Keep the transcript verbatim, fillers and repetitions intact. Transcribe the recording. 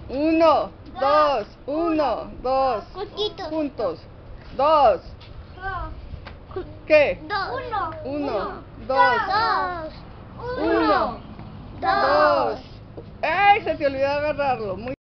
Uno, dos, uno, dos. Juntitos. Juntos. Dos. Dos. ¿Qué? Dos. Uno. Uno, dos, Dos. uno, dos. ¡Ey! Se te olvidó agarrarlo. Muy